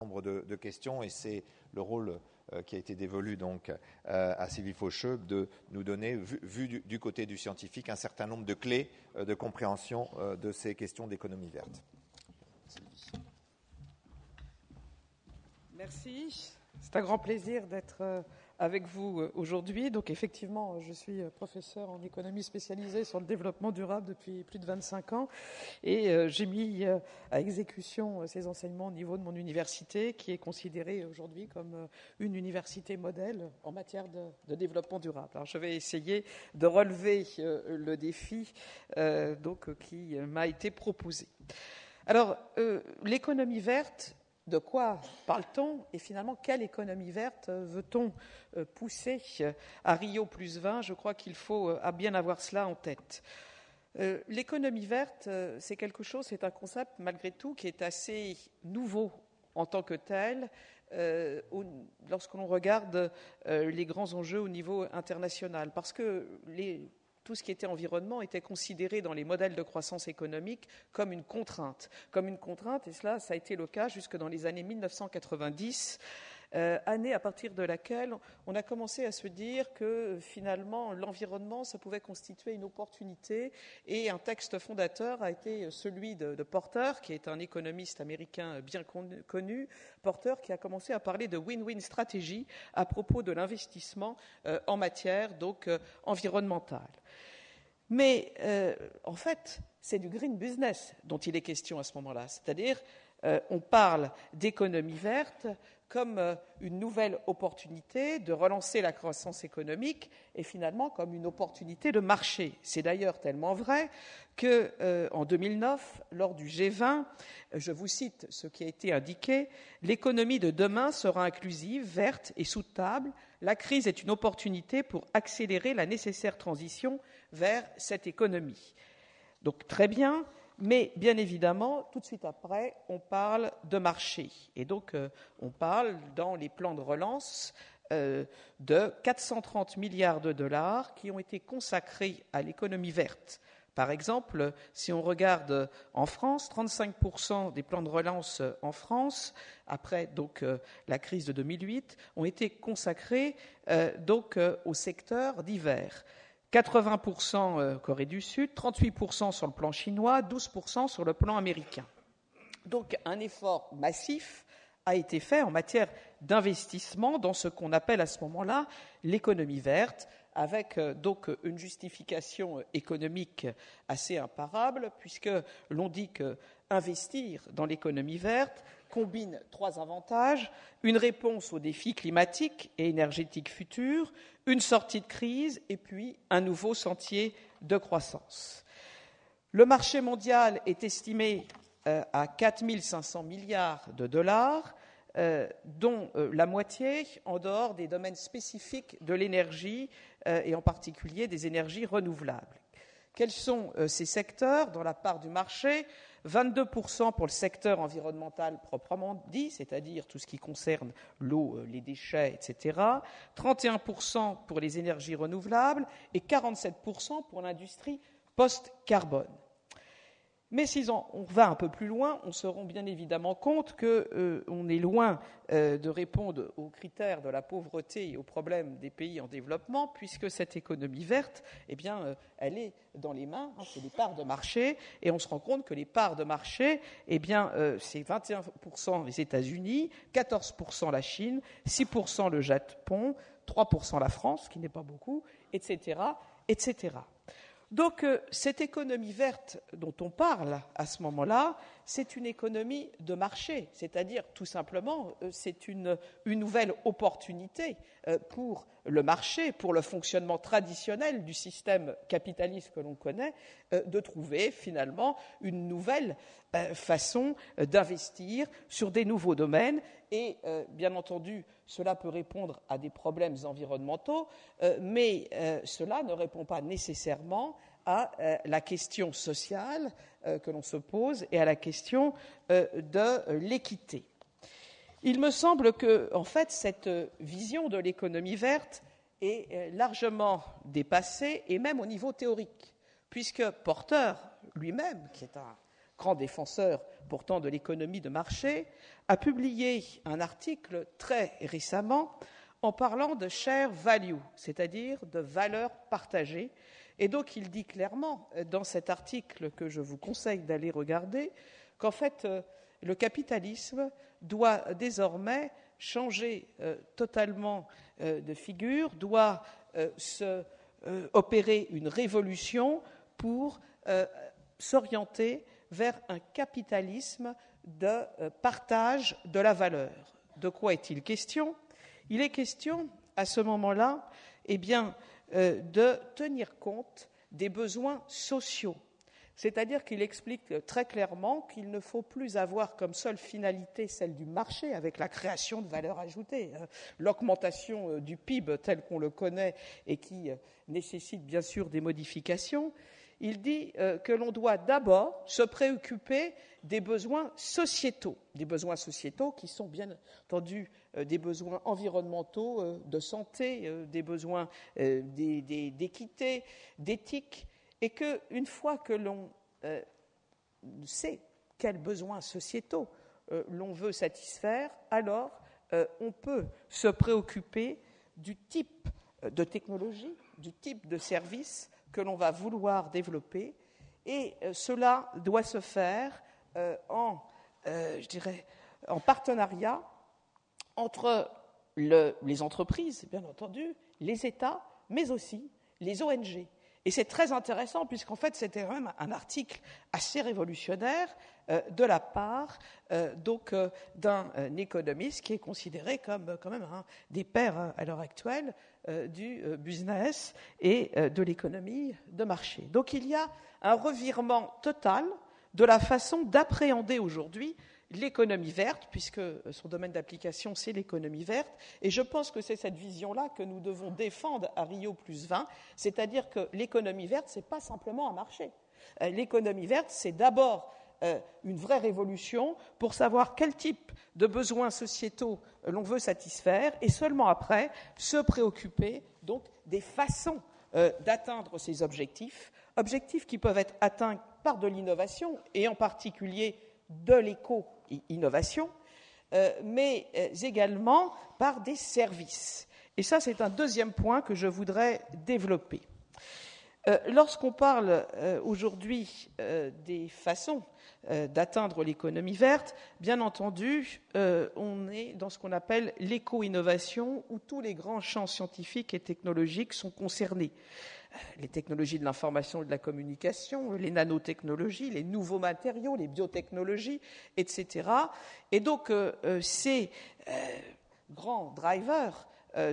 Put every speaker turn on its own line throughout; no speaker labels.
nombre de questions, et c'est le rôle qui a été dévolu donc à Sylvie Faucheux de nous donner, vu du côté du scientifique, un certain nombre de clés de compréhension de ces questions d'économie verte.
Merci. C'est un grand plaisir d'être avec vous aujourd'hui. Donc effectivement, je suis professeur en économie spécialisée sur le développement durable depuis plus de 25 ans et j'ai mis à exécution ces enseignements au niveau de mon université qui est considérée aujourd'hui comme une université modèle en matière de développement durable. Alors je vais essayer de relever le défi qui m'a été proposé. Alors l'économie verte, de quoi parle-t-on et finalement quelle économie verte veut-on pousser à Rio+20 ? Je crois qu'il faut bien avoir cela en tête. L'économie verte, c'est quelque chose, c'est un concept malgré tout qui est assez nouveau en tant que tel lorsque l'on regarde les grands enjeux au niveau international, parce que tout ce qui était environnement était considéré dans les modèles de croissance économique comme une contrainte, et cela, ça a été le cas jusque dans les années 1990, année à partir de laquelle on a commencé à se dire que finalement l'environnement, ça pouvait constituer une opportunité, et un texte fondateur a été celui de Porter, qui est un économiste américain bien connu, Porter, qui a commencé à parler de win-win stratégie à propos de l'investissement en matière environnementale. Mais en fait, c'est du green business dont il est question à ce moment-là, c'est-à-dire on parle d'économie verte comme une nouvelle opportunité de relancer la croissance économique et finalement comme une opportunité de marché. C'est d'ailleurs tellement vrai qu'en 2009, lors du G20, je vous cite ce qui a été indiqué, « L'économie de demain sera inclusive, verte et soutenable. La crise est une opportunité pour accélérer la nécessaire transition vers cette économie. » Donc très bien. Mais bien évidemment, tout de suite après, on parle de marché. Et donc, on parle dans les plans de relance de 430 milliards de dollars qui ont été consacrés à l'économie verte. Par exemple, si on regarde en France, 35% des plans de relance en France, après la crise de 2008, ont été consacrés au secteur divers. 80% Corée du Sud, 38% sur le plan chinois, 12% sur le plan américain. Donc un effort massif a été fait en matière d'investissement dans ce qu'on appelle à ce moment-là l'économie verte, avec une justification économique assez imparable, puisque l'on dit que investir dans l'économie verte combine 3 avantages: une réponse aux défis climatiques et énergétiques futurs, une sortie de crise et puis un nouveau sentier de croissance. Le marché mondial est estimé à 4 500 milliards de dollars, dont la moitié en dehors des domaines spécifiques de l'énergie et en particulier des énergies renouvelables. Quels sont ces secteurs dans la part du marché ? 22% pour le secteur environnemental proprement dit, c'est-à-dire tout ce qui concerne l'eau, les déchets, etc. 31% pour les énergies renouvelables et 47% pour l'industrie post-carbone. Mais si on va un peu plus loin, on se rend bien évidemment compte qu'on est loin de répondre aux critères de la pauvreté et aux problèmes des pays en développement, puisque cette économie verte, elle est dans les mains, c'est des parts de marché, et on se rend compte que les parts de marché, c'est 21% les États-Unis, 14% la Chine, 6% le Japon, 3% la France, ce qui n'est pas beaucoup, etc., etc. Donc, cette économie verte dont on parle à ce moment-là, c'est une économie de marché, c'est-à-dire tout simplement, c'est une nouvelle opportunité pour le marché, pour le fonctionnement traditionnel du système capitaliste que l'on connaît, de trouver finalement une nouvelle façon d'investir sur des nouveaux domaines. Et bien entendu, cela peut répondre à des problèmes environnementaux, mais cela ne répond pas nécessairement à la question sociale que l'on se pose et à la question de l'équité. Il me semble que, en fait, cette vision de l'économie verte est largement dépassée, et même au niveau théorique, puisque Porter lui-même, qui est un grand défenseur pourtant de l'économie de marché, a publié un article très récemment en parlant de share value, c'est-à-dire de valeur partagée. Et donc il dit clairement dans cet article que je vous conseille d'aller regarder qu'en fait le capitalisme doit désormais changer totalement de figure, doit opérer une révolution pour s'orienter vers un capitalisme de partage de la valeur. De quoi est-il question ? Il est question, à ce moment-là, de tenir compte des besoins sociaux. C'est-à-dire qu'il explique très clairement qu'il ne faut plus avoir comme seule finalité celle du marché, avec la création de valeur ajoutée, l'augmentation du PIB tel qu'on le connaît et qui nécessite bien sûr des modifications. Il dit que l'on doit d'abord se préoccuper des besoins sociétaux qui sont bien entendu des besoins environnementaux, de santé, des besoins d'équité, d'éthique, et qu'une fois que l'on sait quels besoins sociétaux l'on veut satisfaire, alors on peut se préoccuper du type de technologie, du type de service que l'on va vouloir développer, et cela doit se faire en partenariat entre les entreprises, bien entendu, les États, mais aussi les ONG. Et c'est très intéressant, puisqu'en fait, c'était quand même un article assez révolutionnaire de la part d'un économiste qui est considéré comme quand même un des pères à l'heure actuelle du business et de l'économie de marché. Donc il y a un revirement total de la façon d'appréhender aujourd'hui l'économie verte, puisque son domaine d'application, c'est l'économie verte. Et je pense que c'est cette vision-là que nous devons défendre à Rio+20, c'est-à-dire que l'économie verte, ce n'est pas simplement un marché. L'économie verte, c'est d'abord une vraie révolution pour savoir quel type de besoins sociétaux l'on veut satisfaire, et seulement après se préoccuper donc des façons d'atteindre ces objectifs qui peuvent être atteints par de l'innovation, et en particulier de l'éco-innovation, mais également par des services. Et ça, c'est un deuxième point que je voudrais développer. Lorsqu'on parle aujourd'hui des façons d'atteindre l'économie verte, bien entendu, on est dans ce qu'on appelle l'éco-innovation, où tous les grands champs scientifiques et technologiques sont concernés. Les technologies de l'information et de la communication, les nanotechnologies, les nouveaux matériaux, les biotechnologies, etc. Et donc, ces grands drivers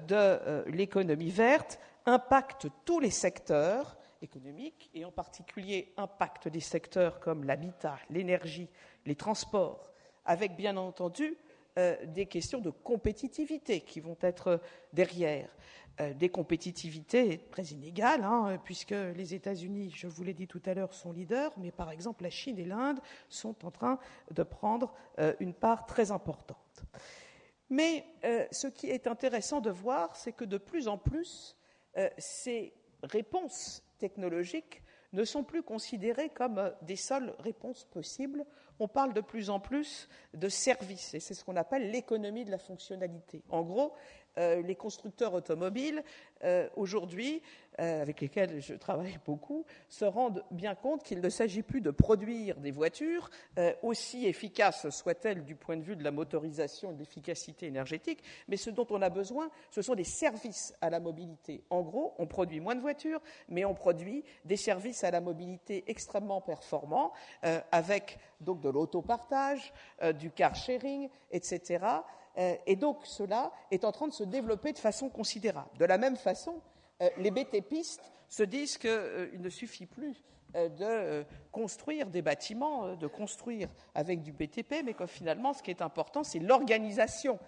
de l'économie verte impactent tous les secteurs économiques, et en particulier impactent des secteurs comme l'habitat, l'énergie, les transports, avec bien entendu des questions de compétitivité qui vont être derrière. Des compétitivités très inégales, puisque les États-Unis, je vous l'ai dit tout à l'heure, sont leaders, mais par exemple la Chine et l'Inde sont en train de prendre une part très importante. Mais ce qui est intéressant de voir, c'est que de plus en plus, ces réponses technologiques ne sont plus considérées comme des seules réponses possibles. On parle de plus en plus de services, et c'est ce qu'on appelle l'économie de la fonctionnalité. En gros, les constructeurs automobiles, aujourd'hui, avec lesquels je travaille beaucoup, se rendent bien compte qu'il ne s'agit plus de produire des voitures, aussi efficaces soient-elles du point de vue de la motorisation et de l'efficacité énergétique, mais ce dont on a besoin, ce sont des services à la mobilité. En gros, on produit moins de voitures, mais on produit des services à la mobilité extrêmement performants, avec donc de l'autopartage, du car sharing, etc., et donc, cela est en train de se développer de façon considérable. De la même façon, les BTPistes se disent qu'il ne suffit plus de construire des bâtiments, de construire avec du BTP, mais que finalement, ce qui est important, c'est l'organisation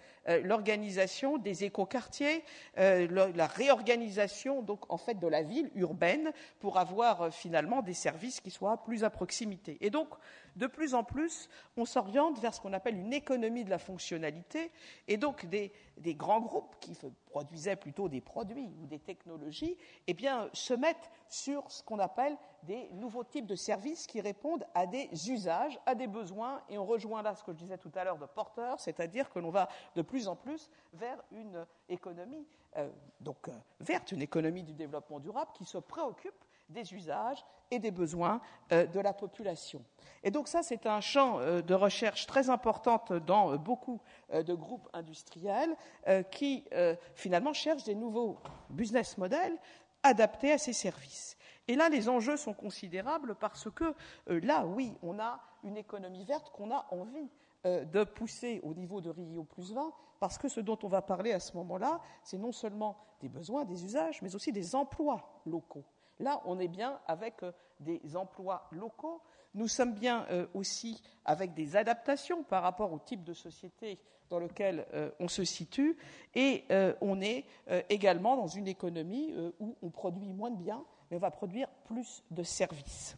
des écoquartiers, la réorganisation donc en fait de la ville urbaine pour avoir finalement des services qui soient plus à proximité. Et donc, de plus en plus, on s'oriente vers ce qu'on appelle une économie de la fonctionnalité, et donc des grands groupes qui produisaient plutôt des produits ou des technologies, eh bien, se mettent sur ce qu'on appelle des nouveaux types de services qui répondent à des usages, à des besoins, et on rejoint là ce que je disais tout à l'heure de porteur, c'est-à-dire que l'on va de plus en plus vers une économie verte, une économie du développement durable qui se préoccupe des usages et des besoins de la population. Et donc ça, c'est un champ de recherche très important dans beaucoup de groupes industriels qui, finalement, cherchent des nouveaux business models adaptés à ces services. Et là, les enjeux sont considérables parce que là, oui, on a une économie verte qu'on a envie de pousser au niveau de Rio +20, parce que ce dont on va parler à ce moment-là, c'est non seulement des besoins, des usages, mais aussi des emplois locaux. Là, on est bien avec des emplois locaux. Nous sommes bien aussi avec des adaptations par rapport au type de société dans lequel on se situe. Et on est également dans une économie où on produit moins de biens, mais on va produire plus de services.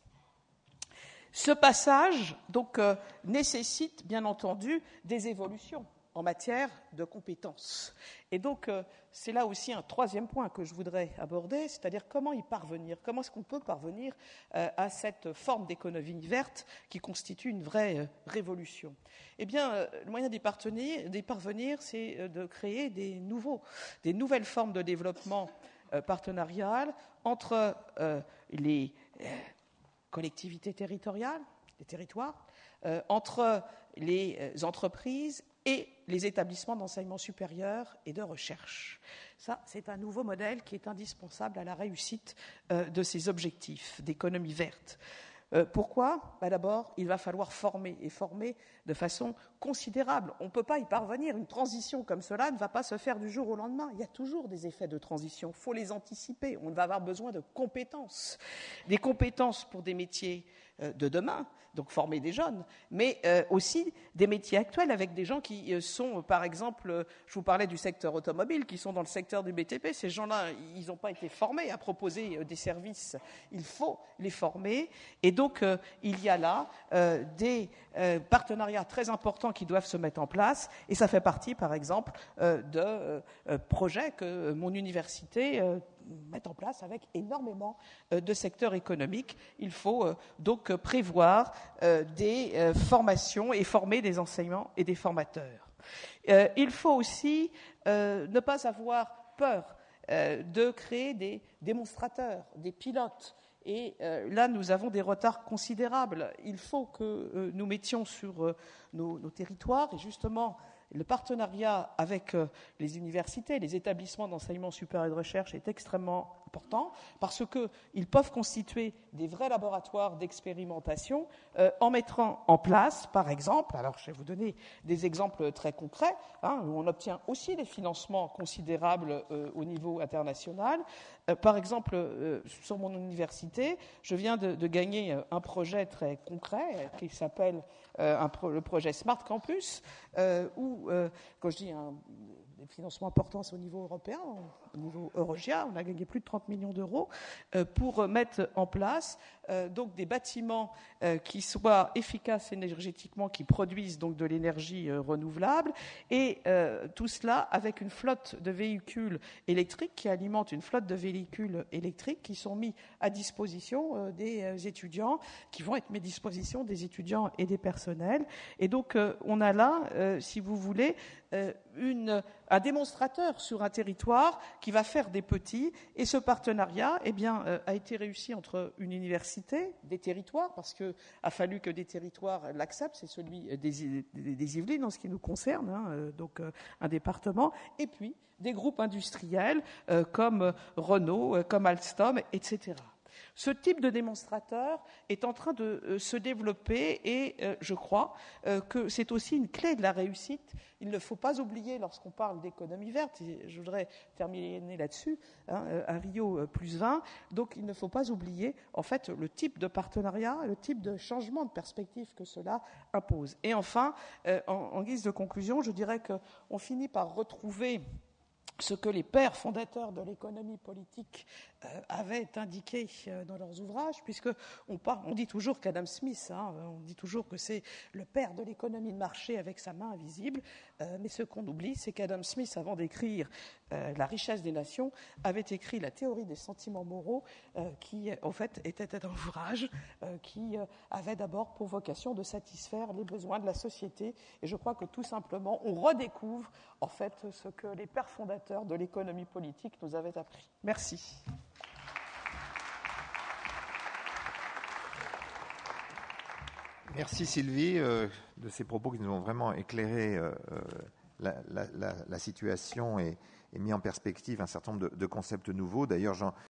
Ce passage, donc, nécessite, bien entendu, des évolutions en matière de compétences. Et donc, c'est là aussi un troisième point que je voudrais aborder, c'est-à-dire comment y parvenir, comment est-ce qu'on peut parvenir à cette forme d'économie verte qui constitue une vraie révolution. Eh bien, le moyen d'y parvenir, c'est de créer des nouvelles formes de développement partenarial entre les collectivités territoriales, les territoires, entre les entreprises et les établissements d'enseignement supérieur et de recherche. Ça, c'est un nouveau modèle qui est indispensable à la réussite de ces objectifs d'économie verte. Pourquoi ? D'abord, il va falloir former, et former de façon considérable. On ne peut pas y parvenir. Une transition comme cela ne va pas se faire du jour au lendemain. Il y a toujours des effets de transition. Il faut les anticiper. On va avoir besoin de compétences. Des compétences pour des métiers de demain, donc former des jeunes, mais aussi des métiers actuels avec des gens qui sont, par exemple, je vous parlais du secteur automobile, qui sont dans le secteur du BTP. Ces gens-là, ils n'ont pas été formés à proposer des services. Il faut les former. Et donc, il y a là des partenariats très importants qui doivent se mettre en place. Et ça fait partie, par exemple, de projets que mon université mettre en place avec énormément de secteurs économiques. Il faut donc prévoir des formations et former des enseignants et des formateurs. Il faut aussi ne pas avoir peur de créer des démonstrateurs, des pilotes. Et là, nous avons des retards considérables. Il faut que nous mettions sur nos territoires, et justement, le partenariat avec les universités, les établissements d'enseignement supérieur et de recherche est extrêmement important parce qu'ils peuvent constituer des vrais laboratoires d'expérimentation en mettant en place, par exemple, alors je vais vous donner des exemples très concrets, où on obtient aussi des financements considérables au niveau international. Par exemple, sur mon université, je viens de gagner un projet très concret qui s'appelle le projet Smart Campus, où, quand je dis des financements importants, c'est au niveau européen, au niveau Eurogia, on a gagné plus de 30 millions d'euros pour mettre en place donc des bâtiments qui soient efficaces énergétiquement, qui produisent donc de l'énergie renouvelable, et tout cela avec une flotte de véhicules électriques qui alimente une flotte de véhicules électriques qui sont mis à disposition des étudiants, qui vont être mis à disposition des étudiants et des personnels. Et donc on a là, si vous voulez, un démonstrateur sur un territoire qui va faire des petits, et ce partenariat a été réussi entre une université, des territoires, parce qu'il a fallu que des territoires l'acceptent, c'est celui des Yvelines en ce qui nous concerne, donc un département, et puis des groupes industriels comme Renault, comme Alstom, etc. Ce type de démonstrateur est en train de se développer et je crois que c'est aussi une clé de la réussite. Il ne faut pas oublier, lorsqu'on parle d'économie verte, et je voudrais terminer là-dessus, à Rio +20, donc il ne faut pas oublier en fait le type de partenariat, le type de changement de perspective que cela impose. Et enfin, en guise de conclusion, je dirais qu'on finit par retrouver ce que les pères fondateurs de l'économie politique avaient indiqué dans leurs ouvrages, puisque on dit toujours qu'Adam Smith, on dit toujours que c'est le père de l'économie de marché avec sa main invisible, mais ce qu'on oublie, c'est qu'Adam Smith, avant d'écrire La richesse des nations, avait écrit La théorie des sentiments moraux, qui, en fait, était un ouvrage qui avait d'abord pour vocation de satisfaire les besoins de la société. Et je crois que tout simplement, on redécouvre, en fait, ce que les pères fondateurs de l'économie politique nous avaient appris. Merci.
Merci Sylvie de ces propos qui nous ont vraiment éclairé la situation et mis en perspective un certain nombre de concepts nouveaux. D'ailleurs,